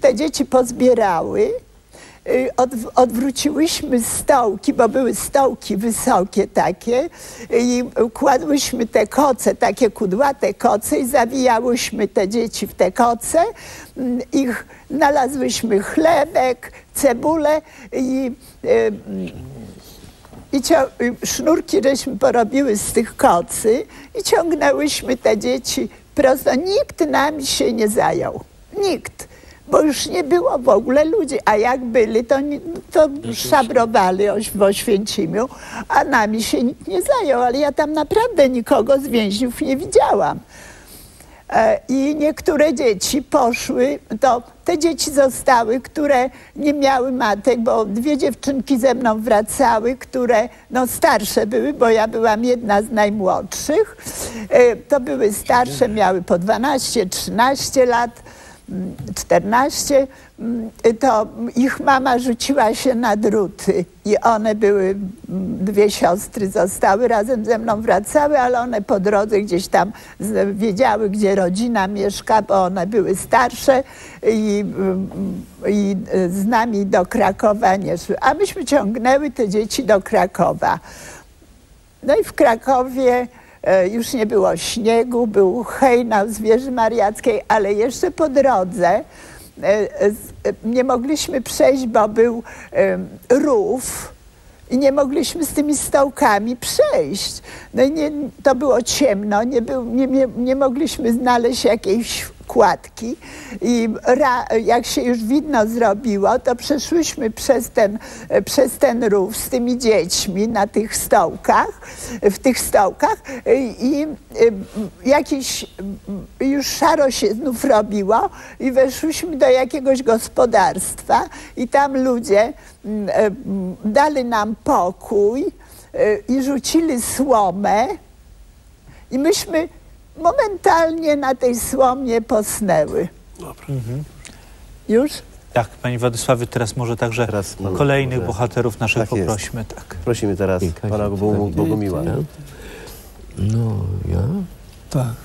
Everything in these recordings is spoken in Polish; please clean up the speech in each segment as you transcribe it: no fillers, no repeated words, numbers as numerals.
te dzieci pozbierały, odwróciłyśmy stołki, bo były stołki wysokie takie i kładłyśmy te koce, takie kudłate koce i zawijałyśmy te dzieci w te koce. Znalazłyśmy chlebek, cebulę i sznurki żeśmy porobiły z tych kocy i ciągnęłyśmy te dzieci prosto. Nikt nami się nie zajął. Nikt. Bo już nie było w ogóle ludzi, a jak byli, to szabrowali w Oświęcimiu, a nami się nikt nie zajął, ale ja tam naprawdę nikogo z więźniów nie widziałam. I niektóre dzieci poszły, to te dzieci zostały, które nie miały matek, bo dwie dziewczynki ze mną wracały, które starsze były, bo ja byłam jedna z najmłodszych. To były starsze, miały po 12, 13 lat. 14, to ich mama rzuciła się na druty i one były, dwie siostry zostały, razem ze mną wracały, ale one po drodze gdzieś tam wiedziały, gdzie rodzina mieszka, bo one były starsze i z nami do Krakowa nie szły. A myśmy ciągnęły te dzieci do Krakowa. No i w Krakowie już nie było śniegu, był hejnał z Wieży Mariackiej, ale jeszcze po drodze nie mogliśmy przejść, bo był rów i nie mogliśmy z tymi stołkami przejść. No i to było ciemno, nie mogliśmy znaleźć jakiejś kładki i jak się już widno zrobiło, to przeszłyśmy przez ten rów z tymi dziećmi na tych stołkach, i jakiś już szaro się znów robiło i weszłyśmy do jakiegoś gospodarstwa i tam ludzie dali nam pokój i rzucili słomę i myśmy momentalnie na tej słomie posnęły. Dobra. Już? Tak, Pani Władysławie, teraz może także kolejnych bohaterów naszych poprośmy. Tak. Prosimy teraz pana Bogumiła. No, ja? Tak.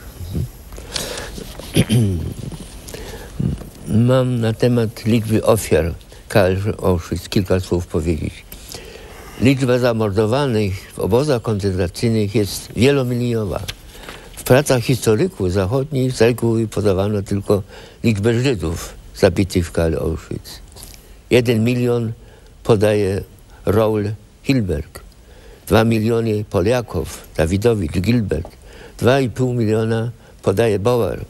Mam na temat liczby ofiar KL Auschwitz kilka słów powiedzieć. Liczba zamordowanych w obozach koncentracyjnych jest wielomilionowa. W pracach historyków zachodnich z reguły podawano tylko liczbę Żydów zabitych w KL Auschwitz. 1 milion podaje Raul Hilberg, 2 miliony Polaków, Dawidowicz, Gilbert, 2,5 miliona podaje Bauer.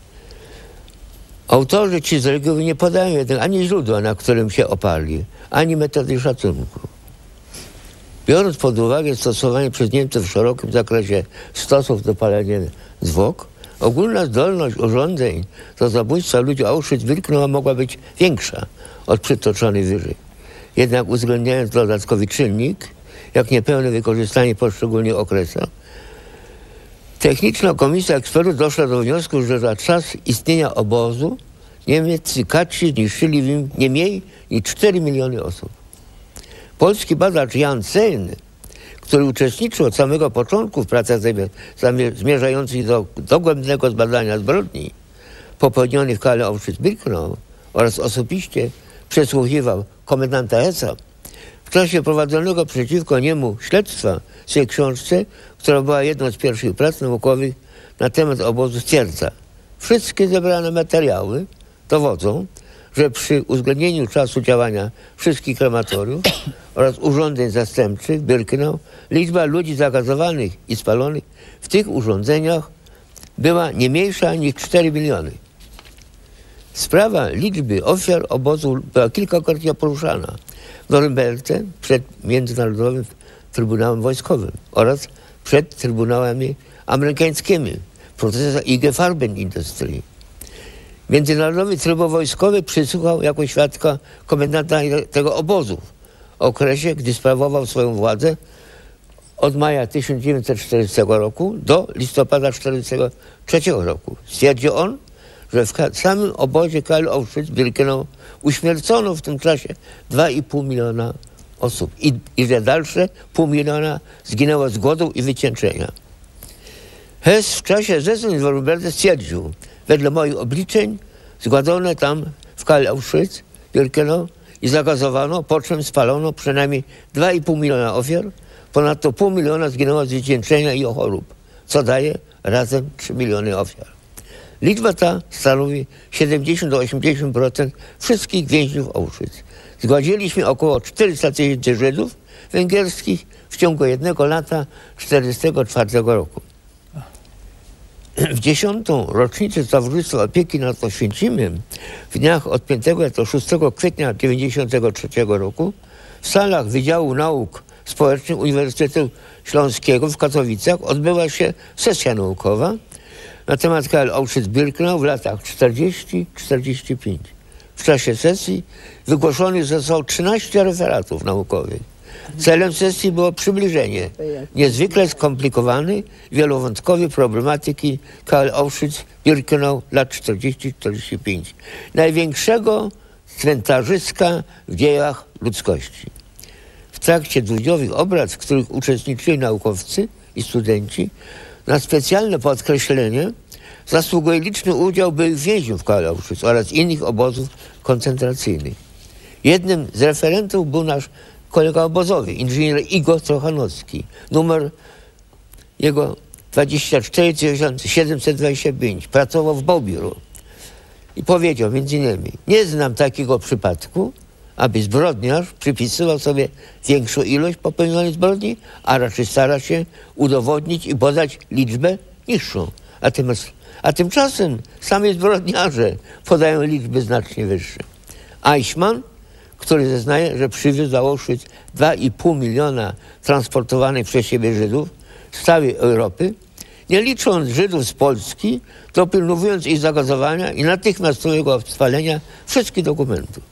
Autorzy ci z reguły nie podają jednak ani źródła, na którym się oparli, ani metody szacunku. Biorąc pod uwagę stosowanie przez Niemców w szerokim zakresie stosów do palenia zwłok, ogólna zdolność urządzeń do zabójstwa ludzi Auschwitz-Birkenau mogła być większa od przytoczonej wyżej. Jednak uwzględniając dodatkowy czynnik, jak niepełne wykorzystanie poszczególnych okresów, techniczna komisja ekspertów doszła do wniosku, że za czas istnienia obozu niemieccy kadrzy zniszczyli w nim nie mniej niż 4 miliony osób. Polski badacz Jan Sein, który uczestniczył od samego początku w pracach zmierzających do dogłębnego zbadania zbrodni popełnionych w KL Auschwitz-Birkenau oraz osobiście przesłuchiwał komendanta Hessa w czasie prowadzonego przeciwko niemu śledztwa w swojej książce, która była jedną z pierwszych prac naukowych na temat obozu, stwierdza: wszystkie zebrane materiały dowodzą, że przy uwzględnieniu czasu działania wszystkich krematoriów oraz urządzeń zastępczych w Birkenau liczba ludzi zagazowanych i spalonych w tych urządzeniach była nie mniejsza niż 4 miliony. Sprawa liczby ofiar obozu była kilkakrotnie poruszana w Norymberdze przed Międzynarodowym Trybunałem Wojskowym oraz przed trybunałami amerykańskimi w procesach IG Farbenindustrie. Międzynarodowy Trybunał Wojskowy przysłuchał jako świadka komendanta tego obozu w okresie, gdy sprawował swoją władzę od maja 1940 roku do listopada 1943 roku. Stwierdził on, że w samym obozie KL Auschwitz-Birkenau uśmiercono w tym czasie 2,5 miliona osób i że dalsze 0,5 miliona zginęło z głodu i wycieńczenia. Hess w czasie zeznań w Norymberdze stwierdził: wedle moich obliczeń zgładzono tam w KL Auschwitz-Birkenau i zagazowano, po czym spalono przynajmniej 2,5 miliona ofiar. Ponadto 0,5 miliona zginęło z wycieńczenia i chorób, co daje razem 3 miliony ofiar. Liczba ta stanowi 70–80% wszystkich więźniów Auschwitz. Zgładziliśmy około 400 000 Żydów węgierskich w ciągu 1 lata 1944 roku. W 10. rocznicę Towarzystwa Opieki nad Oświęcimiem w dniach od 5 do 6 kwietnia 1993 roku w salach Wydziału Nauk Społecznych Uniwersytetu Śląskiego w Katowicach odbyła się sesja naukowa na temat KL Auschwitz-Birkenau w latach 40–45. W czasie sesji wygłoszonych zostało 13 referatów naukowych. Celem sesji było przybliżenie niezwykle skomplikowanej, wielowątkowej problematyki KL Auschwitz-Birkenau lat 40–45. Największego cmentarzyska w dziejach ludzkości. W trakcie dwudniowych obrad, w których uczestniczyli naukowcy i studenci, na specjalne podkreślenie zasługuje liczny udział byłych więźniów KL Auschwitz oraz innych obozów koncentracyjnych. Jednym z referentów był nasz kolega obozowy, inżynier Igor Trochanowski. Numer jego 24725. Pracował w Bobiru. I powiedział między innymi: nie znam takiego przypadku, aby zbrodniarz przypisywał sobie większą ilość popełnionej zbrodni, a raczej stara się udowodnić i podać liczbę niższą. A tymczasem sami zbrodniarze podają liczby znacznie wyższe. Eichmann, który zeznaje, że przywiózł do Auschwitz 2,5 miliona transportowanych przez siebie Żydów z całej Europy, nie licząc Żydów z Polski, dopilnowując ich zagazowania i natychmiastowego spalenia wszystkich dokumentów.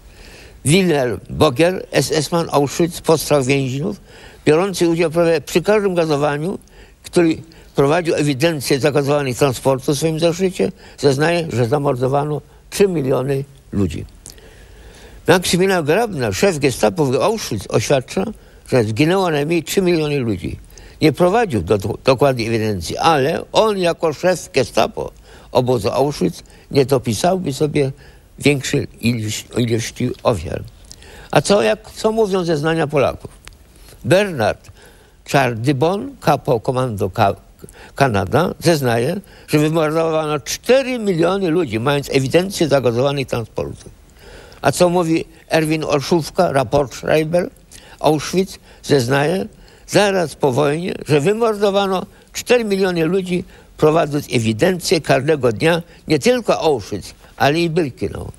Wilhelm Boger, SS-man Auschwitz, postrach więźniów, biorący udział prawie przy każdym gazowaniu, który prowadził ewidencję zagazowanych transportów w swoim zeszycie, zeznaje, że zamordowano 3 miliony ludzi. Maksymilian Grabner, szef gestapo w Auschwitz, oświadcza, że zginęło najmniej 3 miliony ludzi. Nie prowadził dokładnej ewidencji, ale on jako szef gestapo obozu Auschwitz nie dopisałby sobie większej ilości ofiar. A co mówią zeznania Polaków? Bernard Chardybon, kapo komando Kanada, zeznaje, że wymordowano 4 miliony ludzi, mając ewidencję zagazowanych transportów. A co mówi Erwin Olszówka, Raportschreiber Auschwitz, zeznaje zaraz po wojnie, że wymordowano 4 miliony ludzi, prowadząc ewidencję każdego dnia nie tylko Auschwitz, ale i Birkenau.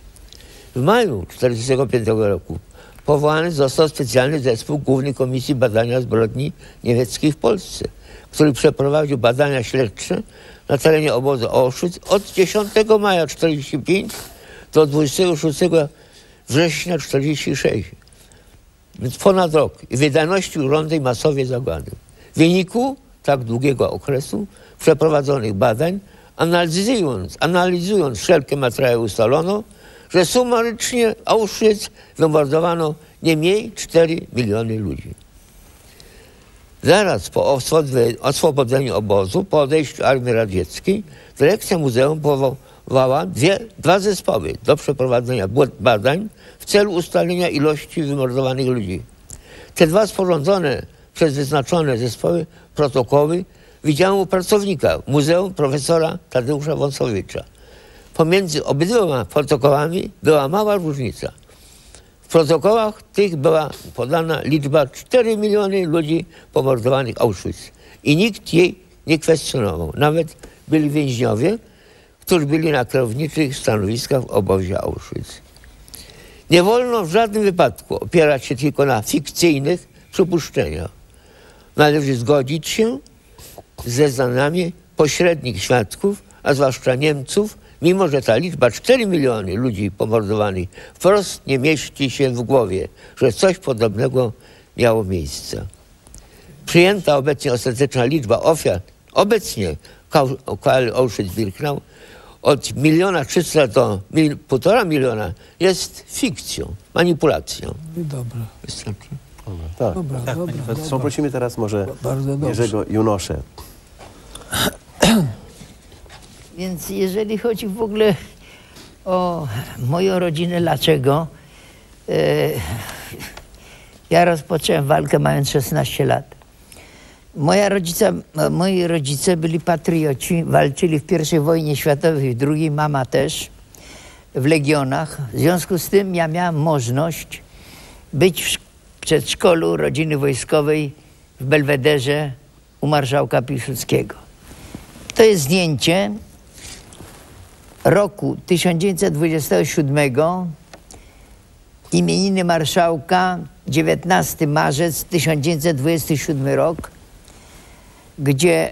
W maju 1945 roku powołany został specjalny zespół Głównej Komisji Badania Zbrodni Niemieckich w Polsce, który przeprowadził badania śledcze na terenie obozu Auschwitz od 10 maja 1945 do 26 września 1946. Więc ponad rok. I wydajności urządzeń masowej zagłady. W wyniku tak długiego okresu przeprowadzonych badań, analizując wszelkie materiały, ustalono, że sumarycznie Auschwitz wymordowano nie mniej 4 miliony ludzi. Zaraz po oswobodzeniu obozu, po odejściu Armii Radzieckiej, dyrekcja muzeum powołała dwa zespoły do przeprowadzenia badań w celu ustalenia ilości wymordowanych ludzi. Te dwa sporządzone przez wyznaczone zespoły protokoły Wydziału Pracownika Muzeum profesora Tadeusza Wąsowicza. Pomiędzy obydwoma protokołami była mała różnica. W protokołach tych była podana liczba 4 miliony ludzi pomordowanych w Auschwitz i nikt jej nie kwestionował. Nawet byli więźniowie, którzy byli na kierowniczych stanowiskach w obozie Auschwitz. Nie wolno w żadnym wypadku opierać się tylko na fikcyjnych przypuszczeniach. Należy zgodzić się z zeznaniami pośrednich świadków, a zwłaszcza Niemców, mimo że ta liczba 4 miliony ludzi pomordowanych wprost nie mieści się w głowie, że coś podobnego miało miejsce. Przyjęta obecnie ostateczna liczba ofiar, obecnie KL Auschwitz-Birkenau, od 1 300 000 do 1,5 miliona jest fikcją, manipulacją. Dobra. Wystarczy? Tak. Dobra. Prosimy teraz może Jerzego Junosze. Więc jeżeli chodzi w ogóle O moją rodzinę, dlaczego? Ja rozpocząłem walkę mając 16 lat. Moi rodzice byli patrioci, walczyli w I wojnie światowej, w II, mama też, w legionach. W związku z tym ja miałem możliwość być w przedszkolu rodziny wojskowej w Belwederze u marszałka Piłsudskiego. To jest zdjęcie roku 1927, imieniny marszałka, 19 marzec 1927 rok, gdzie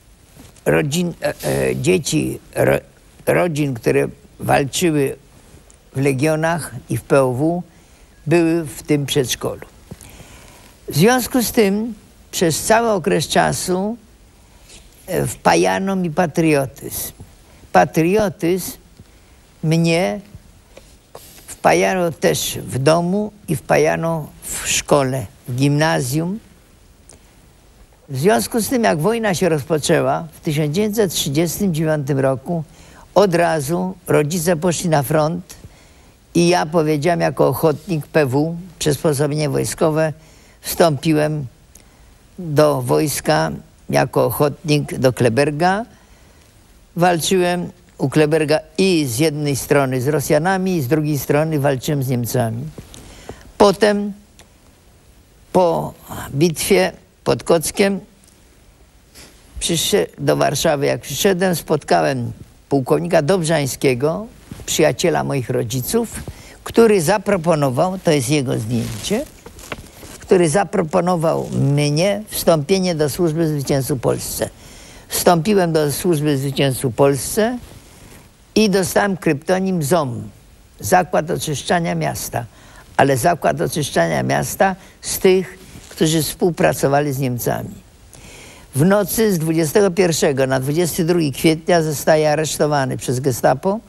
dzieci rodzin, które walczyły w legionach i w POW, były w tym przedszkolu. W związku z tym przez cały okres czasu wpajano mi patriotyzm. Patriotyzm mnie wpajano też w domu i wpajano w szkole, w gimnazjum. W związku z tym, jak wojna się rozpoczęła w 1939 roku, od razu rodzice poszli na front i ja powiedziałem jako ochotnik PW, przysposobienie wojskowe, wstąpiłem do wojska jako ochotnik do Kleberga. Walczyłem u Kleberga i z jednej strony z Rosjanami, i z drugiej strony walczyłem z Niemcami. Potem po bitwie pod Kockiem do Warszawy, jak przyszedłem, spotkałem pułkownika Dobrzańskiego, przyjaciela moich rodziców, który zaproponował, to jest jego zdjęcie, który zaproponował mnie wstąpienie do służby zwycięstwu Polsce. Wstąpiłem do służby zwycięstwu Polsce i dostałem kryptonim ZOM, Zakład Oczyszczania Miasta. Ale Zakład Oczyszczania Miasta z tych, którzy współpracowali z Niemcami. W nocy z 21 na 22 kwietnia zostaję aresztowany przez Gestapo.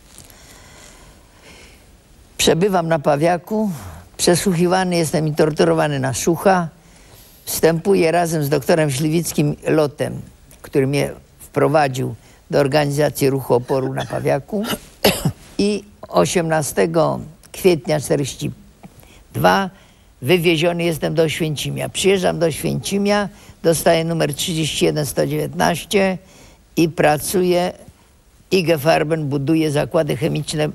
Przebywam na Pawiaku, przesłuchiwany jestem i torturowany na Szucha. Wstępuję razem z doktorem Śliwickim Lotem, który mnie wprowadził do organizacji ruchu oporu na Pawiaku. I 18 kwietnia 1942 wywieziony jestem do Oświęcimia. Przyjeżdżam do Oświęcimia, dostaję numer 31119 i pracuję. IG Farben buduje zakłady chemiczne.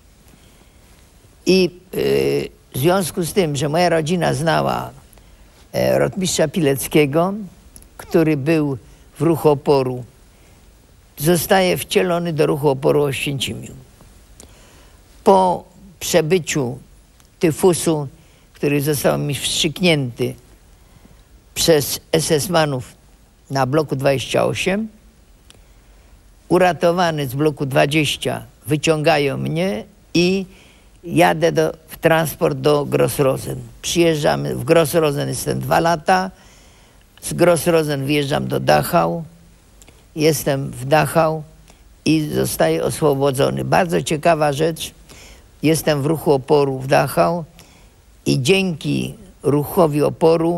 I w związku z tym, że moja rodzina znała rotmistrza Pileckiego, który był w ruchu oporu, zostaje wcielony do ruchu oporu w Oświęcimiu. Po przebyciu tyfusu, który został mi wstrzyknięty przez SS-manów na bloku 28, uratowany z bloku 20, wyciągają mnie i jadę w transport do Grossrosen. Przyjeżdżamy, w Grossrosen jestem 2 lata, z Grossrosen wyjeżdżam do Dachau, jestem w Dachau i zostaję oswobodzony. Bardzo ciekawa rzecz, jestem w ruchu oporu w Dachau i dzięki ruchowi oporu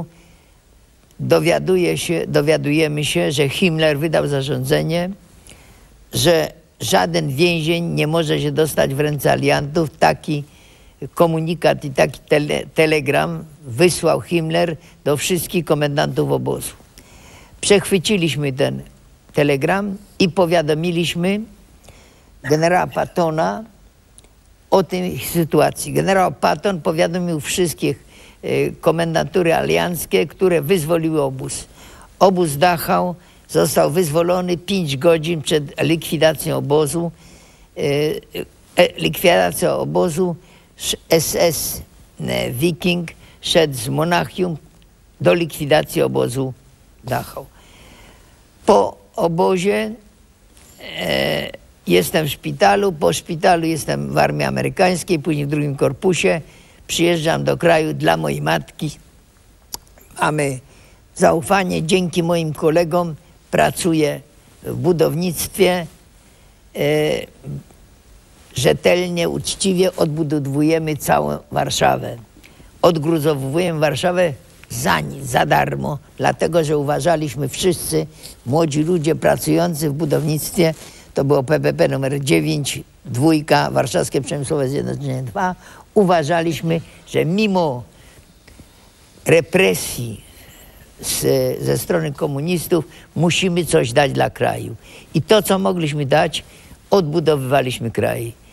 dowiadujemy się, że Himmler wydał zarządzenie, że żaden więzień nie może się dostać w ręce aliantów. Taki komunikat i taki telegram wysłał Himmler do wszystkich komendantów obozu. Przechwyciliśmy ten telegram i powiadomiliśmy generała Pattona o tej sytuacji. Generał Patton powiadomił wszystkich komendatury alianckie, które wyzwoliły obóz. Obóz Dachau został wyzwolony 5 godzin przed likwidacją obozu. Likwidacja obozu SS Wiking szedł z Monachium do likwidacji obozu Dachau. Po obozie jestem w szpitalu, po szpitalu jestem w armii amerykańskiej, później w 2. korpusie. Przyjeżdżam do kraju dla mojej matki. Mamy zaufanie, dzięki moim kolegom pracuję w budownictwie. Rzetelnie, uczciwie odbudowujemy całą Warszawę. Odgruzowujemy Warszawę za nic, za darmo, dlatego że uważaliśmy wszyscy, młodzi ludzie pracujący w budownictwie, to było PPP numer 9, dwójka, Warszawskie Przemysłowe Zjednoczenie 2, uważaliśmy, że mimo represji ze strony komunistów musimy coś dać dla kraju. I to, co mogliśmy dać, odbudowywaliśmy kraj.